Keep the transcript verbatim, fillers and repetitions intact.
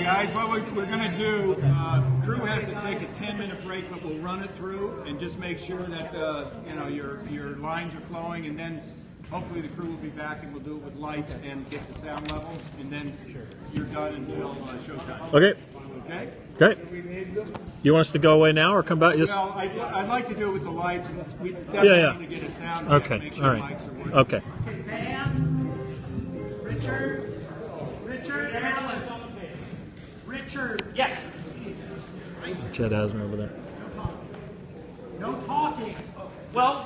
guys, what we're, we're going to do, uh, crew has to take a ten minute break, but we'll run it through and just make sure that uh, you know your your lines are flowing, and then hopefully the crew will be back and we'll do it with lights and get the sound levels, and then you're done until uh, showtime. Okay. Okay? Okay. You want us to go away now or come back? Just... Well, I'd, I'd like to do it with the lights. And we definitely yeah, yeah. need to get a sound check okay. to make sure All the right. mics are working. Okay. Okay, Van, Richard, Richard, Allen, Richard. Yes. Chad Asner over there. No talking. Well,